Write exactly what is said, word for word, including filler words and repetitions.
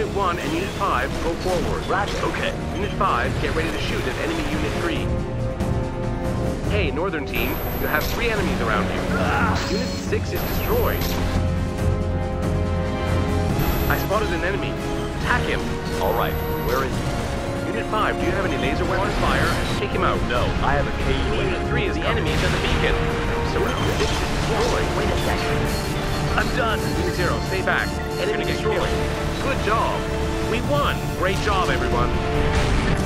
Unit one and Unit five go forward. Roger. Okay. Unit five, get ready to shoot at enemy Unit three. Hey, Northern Team, you have three enemies around you. Ah. Unit six is destroyed. I spotted an enemy. Attack him. All right, where is he? Unit five, do you have any laser weapons? Fire. Take him out. No, I have a K U. Unit three is the enemies at the beacon. So Unit six is destroyed. Wait a second. I'm done. Unit zero, stay back. Enemy Enemy destroyed. destroyed. Good job. We won. Great job, everyone.